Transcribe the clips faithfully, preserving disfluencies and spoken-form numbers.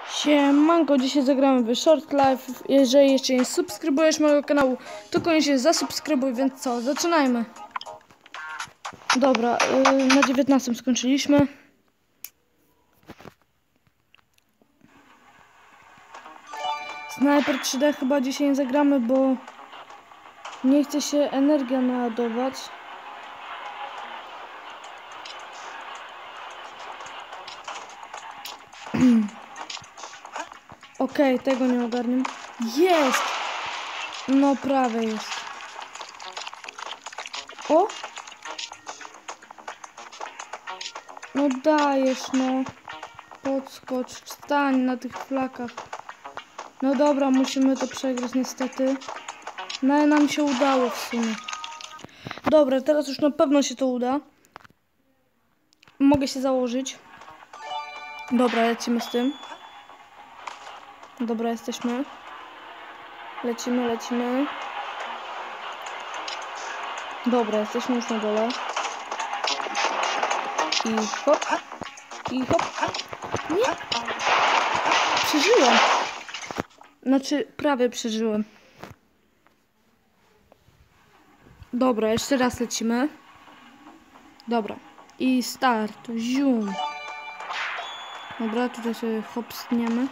Siemanko, dzisiaj zagramy w Short Life. Jeżeli jeszcze nie subskrybujesz mojego kanału, to koniecznie zasubskrybuj, więc co, zaczynajmy. Dobra, yy, na dziewiętnastym skończyliśmy. Sniper trzy D chyba dzisiaj nie zagramy, bo nie chce się energia naładować. Okej, okay, tego nie ogarniam. Jest! No prawie jest. O! No dajesz, no. Podskocz, wstań na tych flakach. No dobra, musimy to przegrać niestety. No ale nam się udało w sumie. Dobra, teraz już na pewno się to uda. Mogę się założyć. Dobra, lecimy z tym. Dobra, jesteśmy. Lecimy, lecimy. Dobra, jesteśmy już na dole. I hop. I hop. Nie. Przeżyłem. Znaczy, prawie przeżyłem. Dobra, jeszcze raz lecimy. Dobra. I start. Zium. Dobra, tutaj sobie hopstniemy.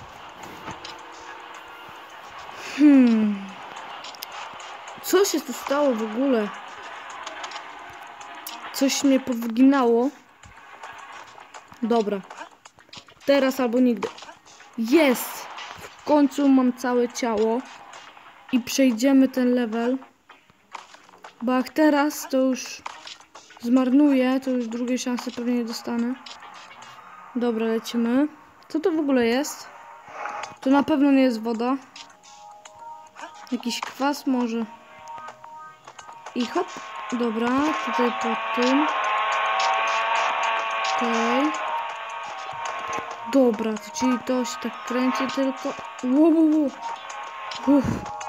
Hmm. Co się tu stało w ogóle? Coś mnie powginało. Dobra. Teraz albo nigdy. Jest! W końcu mam całe ciało. I przejdziemy ten level. Bo jak teraz to już zmarnuję, to już drugiej szansy pewnie nie dostanę. Dobra, lecimy. Co to w ogóle jest? To na pewno nie jest woda. Jakiś kwas może. I hop. Dobra, tutaj pod tym. Okej. Okay. Dobra, to czyli to się tak kręci tylko. Wow, wow, wow. Uff.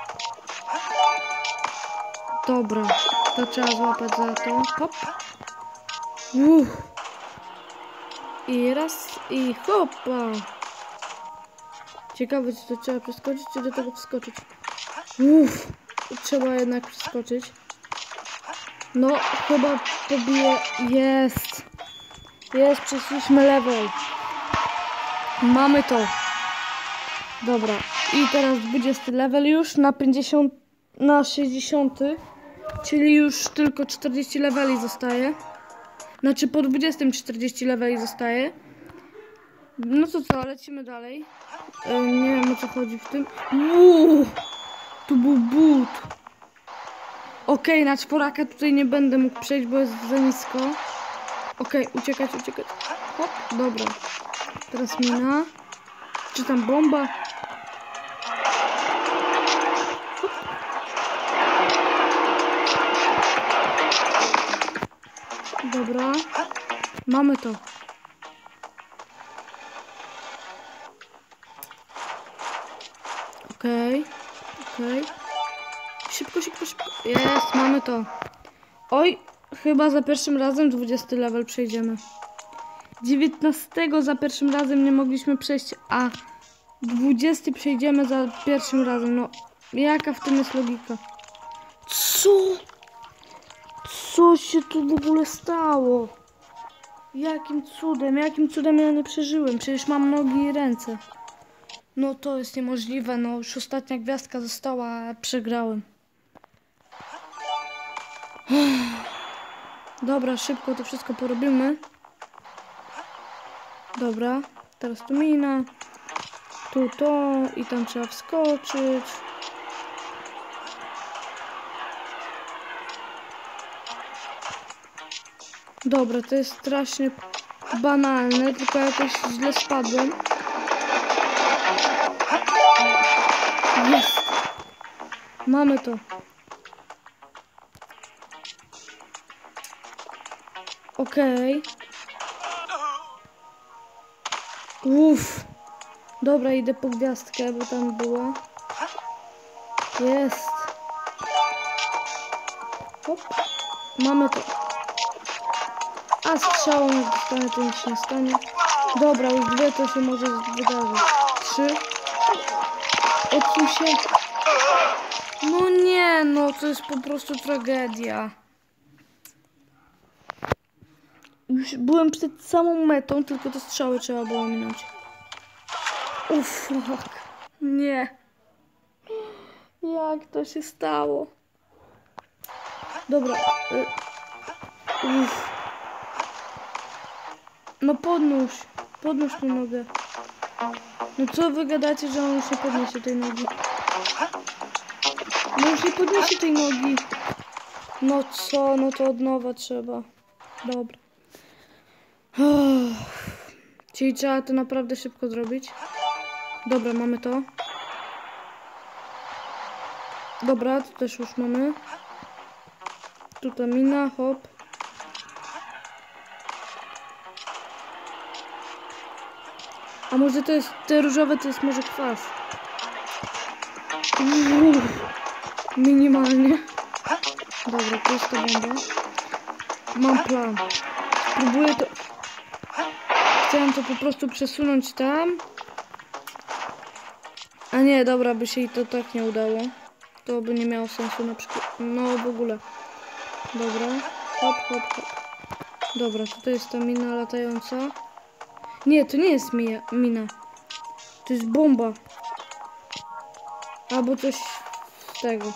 Dobra, to trzeba złapać za to. Hop. Uff. I raz, i hopa. Ciekawe, czy to trzeba przeskoczyć, czy do tego wskoczyć. Uff. Trzeba jednak przeskoczyć. No, chyba pobiję. Jest. Jest, przeszliśmy level. Mamy to. Dobra. I teraz dwudziesty level już na pięćdziesiąt, na sześćdziesiąty. Czyli już tylko czterdzieści leveli zostaje. Znaczy po dwudziestym czterdzieści leveli zostaje. No to co, lecimy dalej. E, nie wiem, o co chodzi w tym. Uuu, tu był but. Okej, okay, na czworaka tutaj nie będę mógł przejść, bo jest za nisko. Okej, okay, uciekać, uciekać. Hop, dobra. Teraz mina. Czy tam bomba? Hop. Dobra. Mamy to. Okej. Okay. Okej. Okay. Szybko, szybko, szybko. Jest, mamy to. Oj, chyba za pierwszym razem dwudziesty level przejdziemy. dziewiętnastego za pierwszym razem nie mogliśmy przejść, a dwudziesty przejdziemy za pierwszym razem. No, jaka w tym jest logika? Co? Co się tu w ogóle stało? Jakim cudem, jakim cudem ja nie przeżyłem? Przecież mam nogi i ręce. No to jest niemożliwe, no już ostatnia gwiazdka została, a przegrałem. Dobra, szybko to wszystko porobimy. Dobra, teraz tu mina. Tu to i tam trzeba wskoczyć. Dobra, to jest strasznie banalne, tylko jakoś źle spadłem. Jest! Mamy to. Okej. Okay. Uff. Dobra, idę po gwiazdkę, bo tam była. Jest. Hop. Mamy to. A strzałą jak dostanę, to nic się nie stanie. Dobra, już dwie to się może wydarzyć. Trzy. Odsuń się. No nie, no to jest po prostu tragedia. Już byłem przed samą metą, tylko te strzały trzeba było minąć. Uff, fuck. Nie. Jak to się stało? Dobra. Uff. No podnóż. Podnóż tę nogę. No co wy gadacie, że on już nie podniesie tej nogi? No już nie podniesie tej nogi. No co? No to od nowa trzeba. Dobra. Czyli trzeba to naprawdę szybko zrobić. Dobra, mamy to. Dobra, to też już mamy. Tutaj mina, hop. A może to jest, te różowe to jest może kwas. Uff, minimalnie. Dobra, to jest ta bomba. Mam plan. Spróbuję to... Chciałem to po prostu przesunąć tam. A nie, dobra, by się i to tak nie udało. To by nie miało sensu na przykład. No w ogóle. Dobra. Hop, hop, hop. Dobra, tutaj jest ta mina latająca. Nie, to nie jest mija, mina. To jest bomba. Albo coś z tego.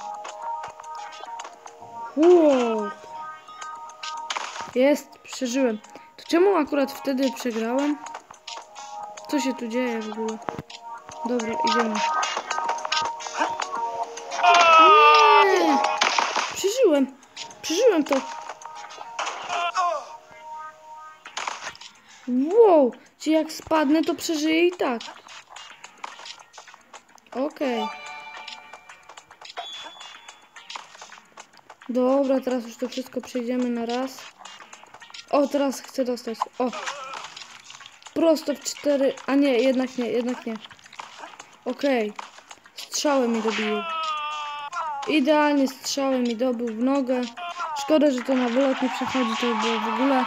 Wow. Jest, przeżyłem. To czemu akurat wtedy przegrałem? Co się tu dzieje w ogóle? Dobra, idziemy. Nie! Przeżyłem. Przeżyłem to. Wow. Czy jak spadnę, to przeżyję i tak. Okej. Okay. Dobra, teraz już to wszystko przejdziemy na raz. O, teraz chcę dostać. O. Prosto w cztery. A nie, jednak nie, jednak nie. Okej. Okay. Strzały mi dobiły. Idealnie strzały mi dobył w nogę. Szkoda, że to na wylot nie przechodzi, to było w ogóle.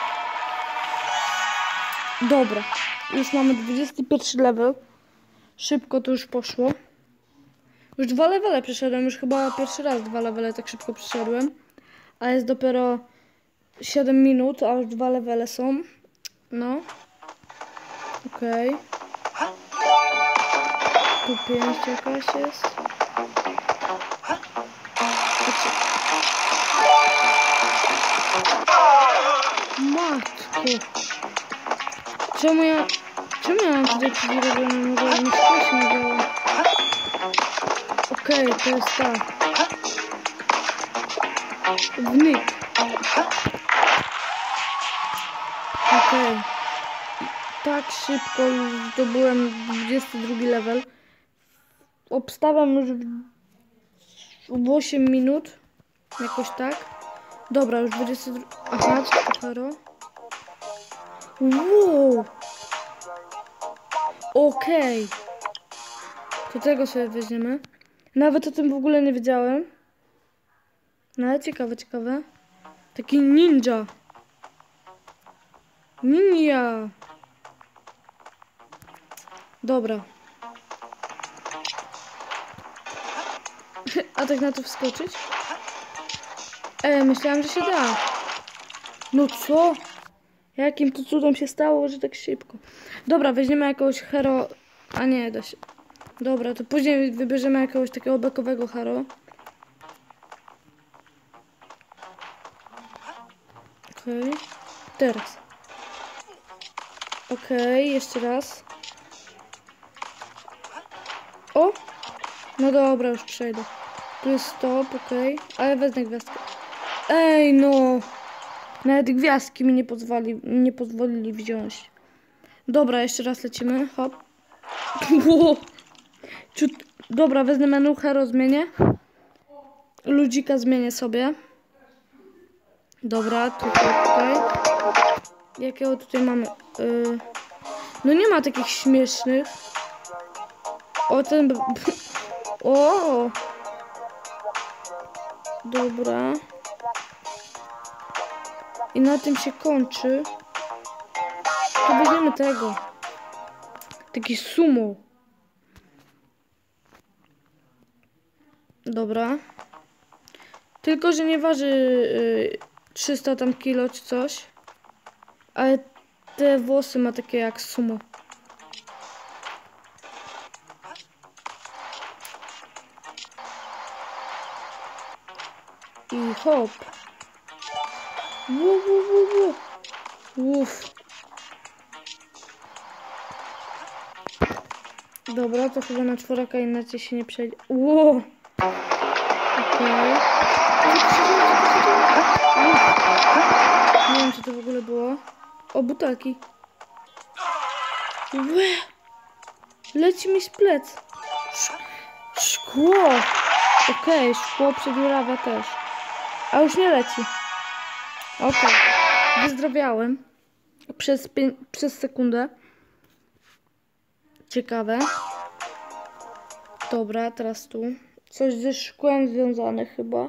Dobra. Już mamy dwudziesty pierwszy level. Szybko to już poszło. Już dwa levele przeszedłem. Już chyba pierwszy raz dwa levele tak szybko przeszedłem. A jest dopiero siedem minut, a już dwa levele są. No. Okej. Okay. Tu pięść jakaś jest. Matko. Czemu ja... Czemu ja mam tutaj drzwi robione? Może mi coś nie działa. Okej, okay, to jest tak. Wnik. Okej. Okay. Tak szybko już zdobyłem dwudziesty drugi level. Obstawiam już w osiem minut. Jakoś tak. Dobra, już dwudziesty drugi. Aha, co to hero? Wow. Okej. Okay. To tego sobie weźmiemy. Nawet o tym w ogóle nie wiedziałem. No ale ciekawe, ciekawe. Taki ninja. Ninja. Dobra. A tak na to wskoczyć? Ej, myślałam, że się da. No co? Jakim to cudem się stało, że tak szybko? Dobra, weźmiemy jakiegoś hero... A nie, da się. Dobra, to później wybierzemy jakiegoś takiego bekowego hero. Okej. Okay. Teraz. Okej, okay, jeszcze raz. O! No dobra, już przejdę. Tu jest stop, okej. Okay. Ale wezmę gwiazdkę. Ej, no! Nawet gwiazdki mi nie pozwoli, nie pozwolili wziąć. Dobra, jeszcze raz lecimy. Hop. Ciut... Dobra, wezmę menu, hero zmienię. Ludzika zmienię sobie. Dobra, tutaj, tutaj. Jakiego tutaj mamy? Yy... No nie ma takich śmiesznych. O, ten... O! Dobra. I na tym się kończy. To weźmiemy tego. Taki sumo. Dobra. Tylko, że nie waży yy, trzysta tam kilo czy coś. Ale te włosy ma takie jak sumo. I hop. Wu, wu, wu, wu. Uf. Dobra, to chyba na czworaka inaczej się nie przejdzie. Ło! Okej. Nie wiem, co to w ogóle było. O, butelki. Łe! Leci mi z plec. Sz szkło! Okej, szkło przedziurawe też. A już nie leci. Okej. Wyzdrowiałem. Przez, przez sekundę. Ciekawe. Dobra, teraz tu. Coś ze szkłem związane chyba.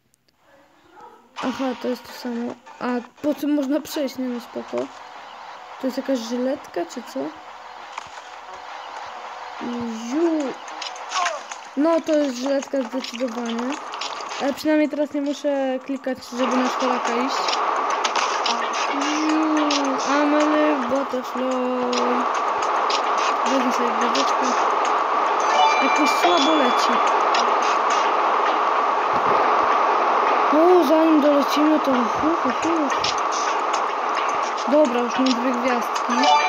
Aha, to jest to samo. A po tym można przejść, nie no spoko. To jest jakaś żyletka, czy co? Ziu. No, to jest żyletka zdecydowanie. Ale przynajmniej teraz nie muszę klikać, żeby na czworaka iść. Ziu. I'm a live butterfly. Weźmy sobie gwiazdeczkę. Jakoś słabo leci. O, zanim dolecimy, to... Hu, hu, hu. Dobra, już mam dwie gwiazdki.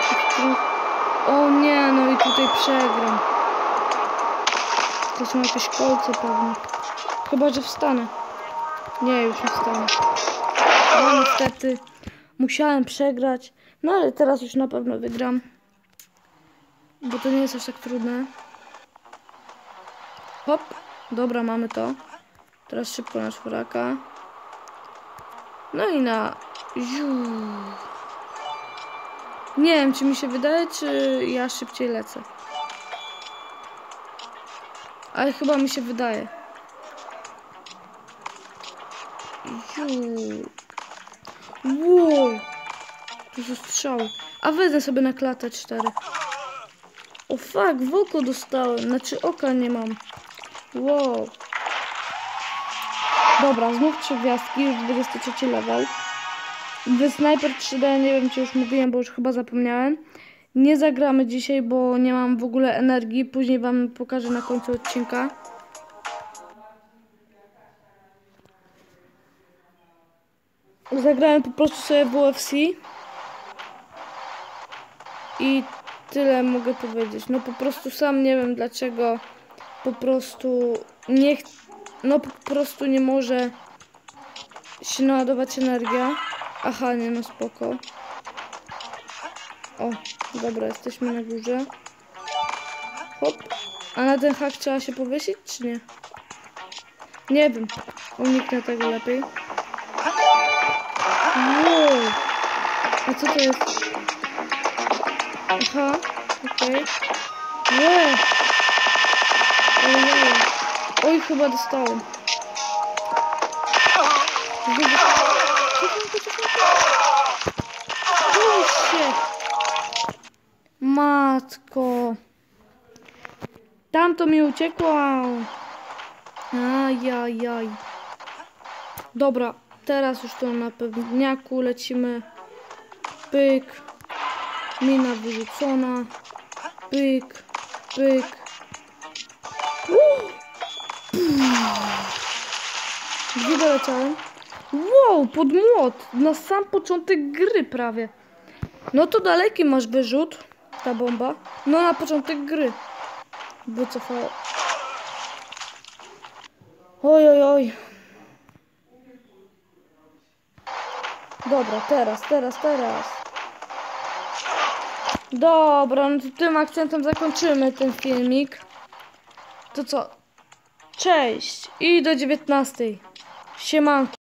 O nie, no i tutaj przegram. To są jakieś kolce pewnie. Chyba, że wstanę. Nie, już nie wstanę. No niestety. Musiałem przegrać. No ale teraz już na pewno wygram. Bo to nie jest aż tak trudne. Hop. Dobra, mamy to. Teraz szybko na czworaka. No i na... Ziu. Nie wiem, czy mi się wydaje, czy ja szybciej lecę. Ale chyba mi się wydaje. Ziu. Wow. Tu są strzały. A wezmę sobie na klatę cztery. O fuck, w oko dostałem. Znaczy oka nie mam. Wow. Dobra, znów trzy gwiazdki, już dwudziesty trzeci level. Wy Sniper trzy D, nie wiem czy już mówiłem, bo już chyba zapomniałem. Nie zagramy dzisiaj, bo nie mam w ogóle energii. Później wam pokażę na końcu odcinka. Zagrałem po prostu sobie w U F C. I tyle mogę powiedzieć. No po prostu sam nie wiem dlaczego. Po prostu nie ch... No po prostu nie może się naładować energia. Aha, nie no spoko. O, dobra, jesteśmy na górze. Hop. A na ten hak trzeba się powiesić, czy nie? Nie wiem. Uniknę tego lepiej. Wow. A co to jest? Aha, okej. Okay. Wow. Ojej. Oj, chyba dostałem. Się. Matko. Tamto mi uciekło. Ajajaj. Dobra, teraz już to na pewniaku lecimy. Pyk. Mina wyrzucona. Pyk. Pyk. Gdzie doleciałem? Wow, pod młot. Na sam początek gry prawie. No to daleki masz wyrzut. Ta bomba. No na początek gry. Wycofało. Oj, oj, oj. Dobra, teraz, teraz, teraz. Dobra, no to tym akcentem zakończymy ten filmik. To co? Cześć i do dziewiętnastej. Siemanko.